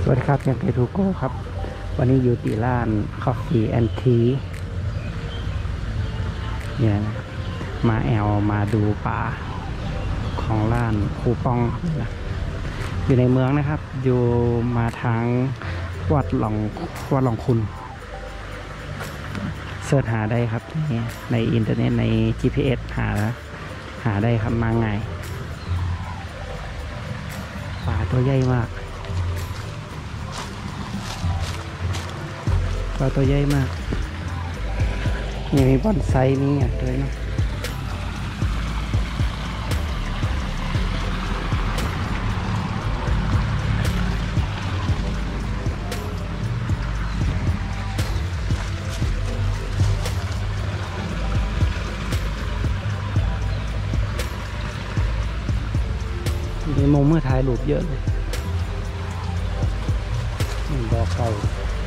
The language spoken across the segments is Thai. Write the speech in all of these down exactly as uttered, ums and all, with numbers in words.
วัสดีครับยังไงทูโก้ครับวันนี้อยู่ที่ร้าน Coffee and Tea เนี่ยนะครับมาแอลมาดูป่าของร้านคูปองนะอยู่ในเมืองนะครับ อยู่มาทางวัดหลองวัดหลองคุณเสิร์ชหาได้ครับนี่ในอินเทอร์เน็ตใน จี พี เอส หาหาได้ครับมาง่ายป่าตัวใหญ่มากปลาตัวใหญ่มากนี่มีบอนไซนี่อ่ะเลยเนาะมีมุมเมื่อถ่ายรูปเยอะเลยนี่ดอกเก่า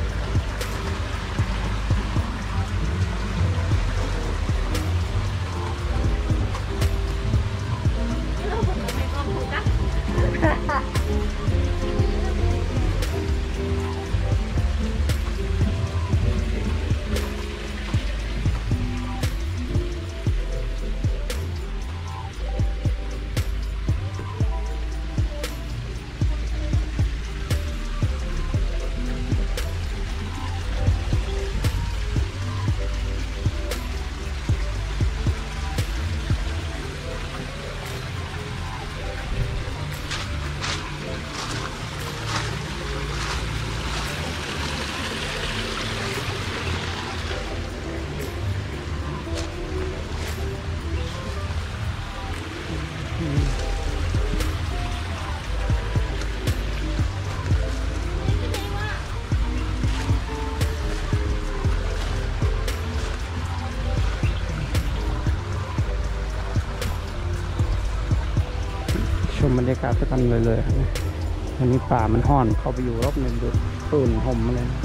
ชมบรรยากาศไปกันเลยเลยครับวันนี้ป่ามันห่อนเข้าไปอยู่รอบหนึ่งดูปืนห่มมาเลย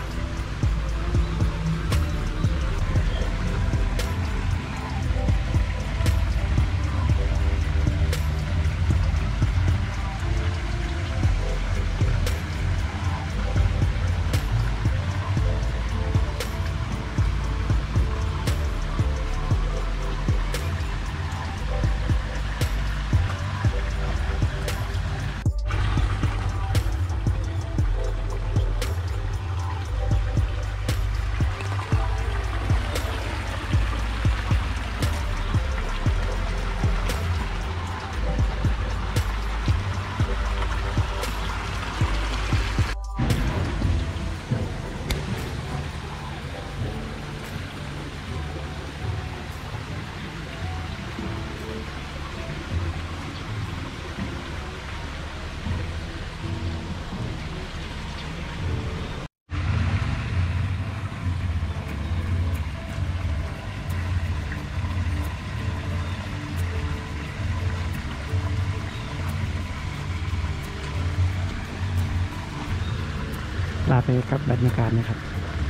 ลาไปกับบรรยากาศนะครับ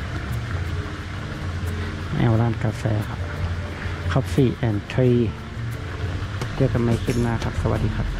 แอลร้านกาแฟครับ Coffee and Tea เจอกันใหม่คลิปหน้าครับสวัสดีครับ